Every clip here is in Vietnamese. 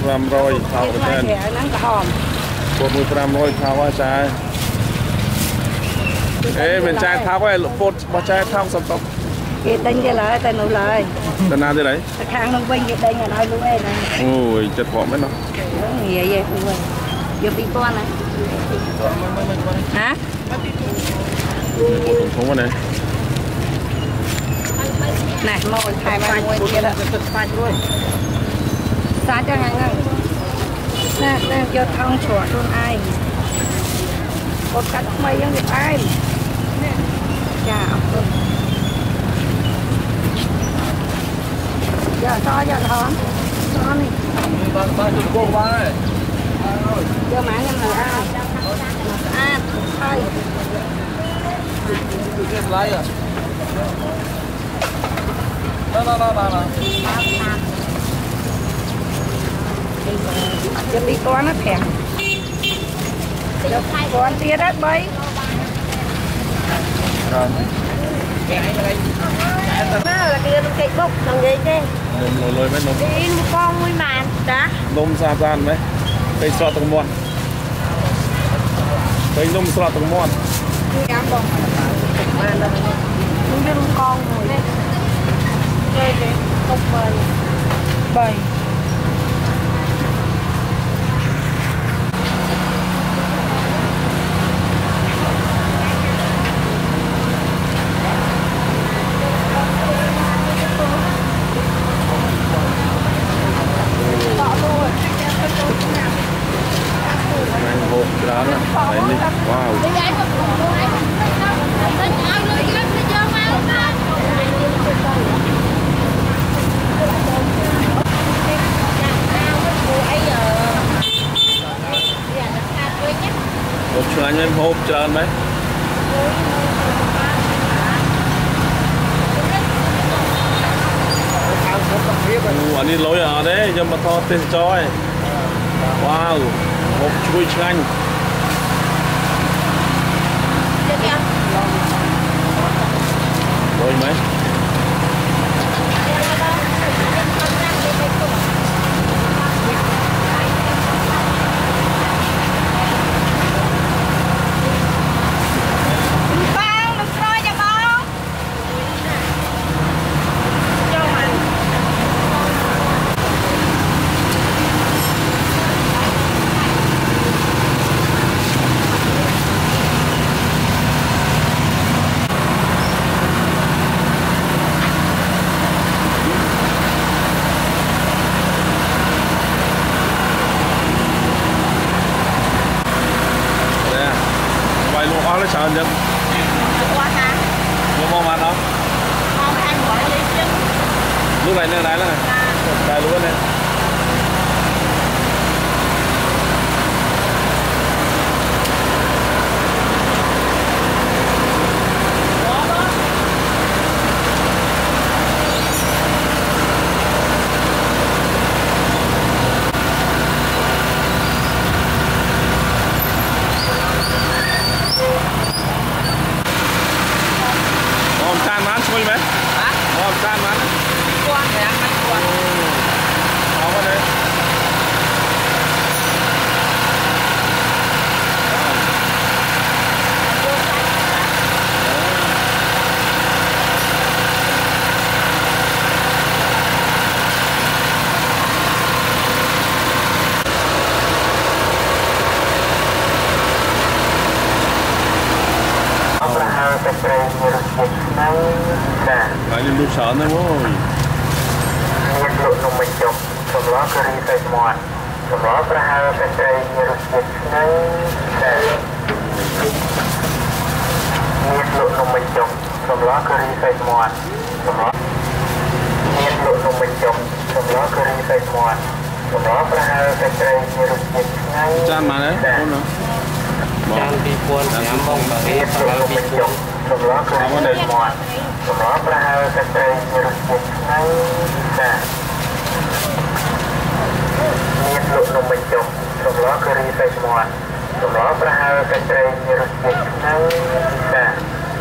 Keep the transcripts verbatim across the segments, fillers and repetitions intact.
năm rồi thao cái tên một mươi năm rồi thao qua trái ê mình trai thao cái phốt bao trai thao sập tóc cái tên cái lời tên nụ lời tên nào thế đấy khang nông vinh cái đây là nói luôn đây này ôi chật họ mấy nó nghĩa vậy ui giờ bị con này hả một thùng này này mồi hai ba mồi kia đó xa cho hàng này nè nè cho thong chuột luôn ai một cắt mây giống như ai chà ốc giờ to giờ thon to này ba ba chục cô ba này giờ mã năm là ai à thôi lấy à đó đó đó đó giờ đi con nó thèm con tia đất bay nó là kia nó cây bốc thằng gì kia lôi lôi mấy nôm đi một con nguyên màn đã nôm xa gian mấy cây sọ tầng muôn cây nôm sọ tầng muôn dám bông không biết con rồi đấy chơi cái không bơi bơi wow một chuyện anh em hộp trơn đấy anh đi lối ở đấy cho mà to tên choi wow hộp chui chanh rồi mấy nó sợ nhất có mong ăn không lúc này nơi này là đây luôn này Hãy subscribe cho kênh Ghiền Mì Gõ để không bỏ lỡ những video hấp dẫn Hãy lên lúc sợ nữa ôi. Nhiệt độ nồng mình chụp, sầm ló curry tay mòn, sầm ló pra hai tay tray nhiệt nhiệt ngay xe. Nhiệt độ nồng mình chụp, sầm ló curry tay mòn, sầm ló. Nhiệt độ nồng mình chụp, sầm ló curry tay mòn, sầm ló pra hai tay tray nhiệt nhiệt ngay. Chan mà đấy, không nữa. Chan đi buôn, nhắm bông và nhiệt độ nồng mình chụp, sầm ló curry tay mòn. Semua perhal ketai nyeruput ngay xa Niat luk nung mencong Semua keri tay semua Semua perhal ketai nyeruput ngay xa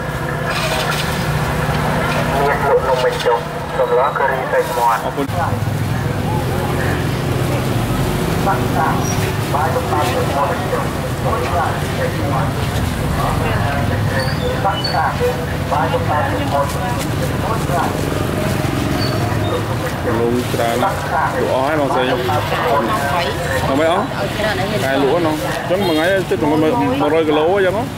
Niat luk nung mencong Semua keri tay semua luôn ra lúa hay màu xanh không mấy ó cái lúa nó chúng mà ngay tức là một rồi cái lúa vậy nó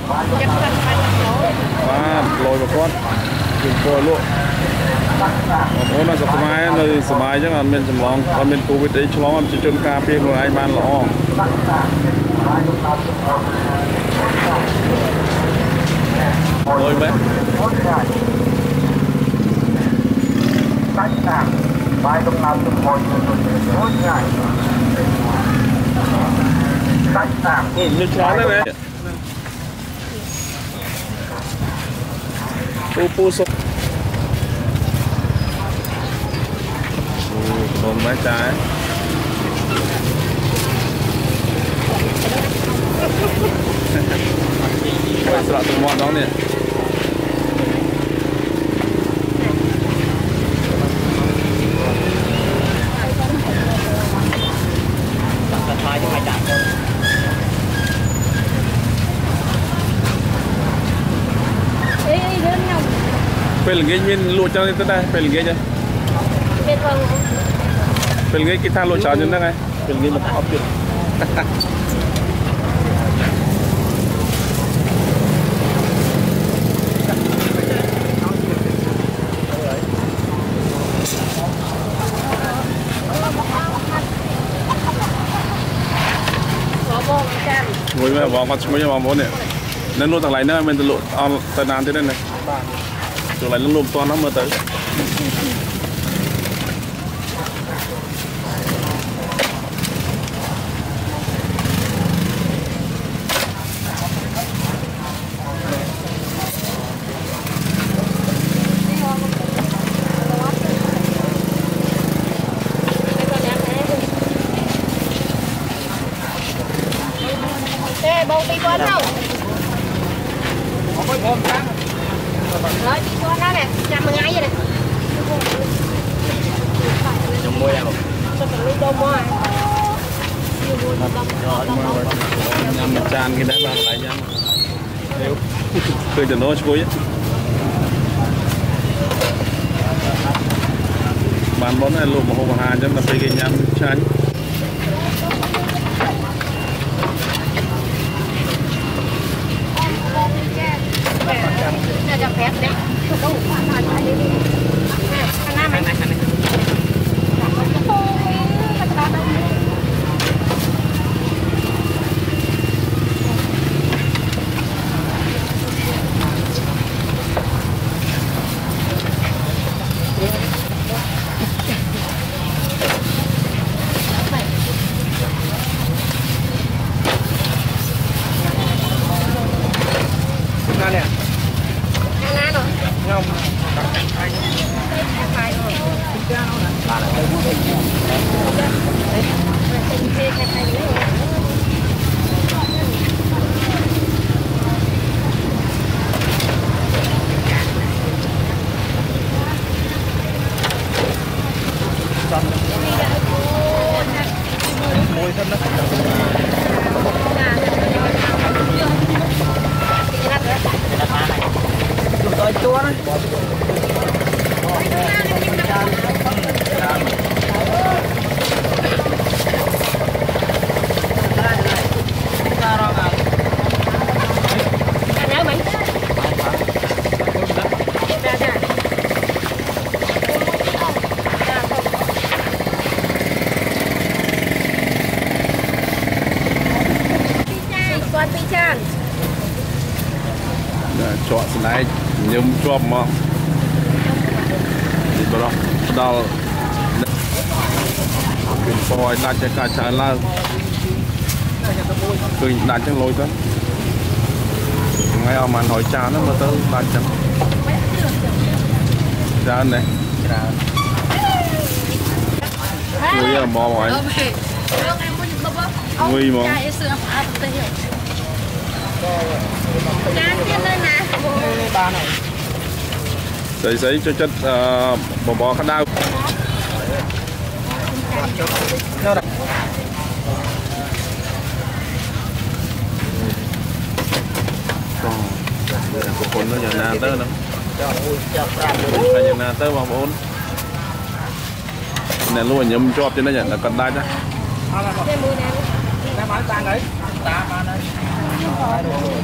à lôi một con dùng coi lúa ủa nó sắp mai nơi sắp mai chứ còn mình sầm lòng còn mình covid đấy chóng ăn chỉ chôn cà phê rồi ai ban lỏ rồi mấy Bài đồng nào từng hồi mỗi ngày cách làm nước chó đấy này pu pu sốt còn mấy trái cái sợi tôm ngon đó nè Pelengge min lu chang itu dah, pelengge je. Pelengge kita lu chang je dah kan? Pelengge macam apa? Ngồi mà vòng con chúng vòng bốn này, nên luôn thằng này nữa mình tự lụt tận nàn thế này này. Rồi lại nó lùm toan nó mới tới. Ê, bông đi qua đâu? Không có ngon trắng. Rồi đi qua đó nè, chạm mười ngay vậy nè. Trong môi em. Sao phải lưu đông quá? Nhằm một tràn cái đấy vào lại nhằm. Nếu cười cho nó vui á. Bán món này lụm một hộp hà cho mà phải cái nhằm chán. Cho phép đấy. Đâu phải là phải đi. Nè, thằng Nam này. Nè. Nè rồi. Không. Phải rồi. Ba là cái bút đi. Môi thân đó. Rồi chua đấy. Chọn này nhôm chop mà đi vào đó đào cái phôi đặt cho cả trái là cười đặt cho lôi tới ngay ở màn hỏi trà nó mà tới đặt cho ra này người ở mò mỏi người mò sấy sấy cho chất uh, bò bò khăn đau na tới nữa cho mùi cho ra cái như na tới bằng bốn nè luôn nhầm chọp trên đây nhỉ là cần đai chứ Nó bán tan đấy ta bán đấy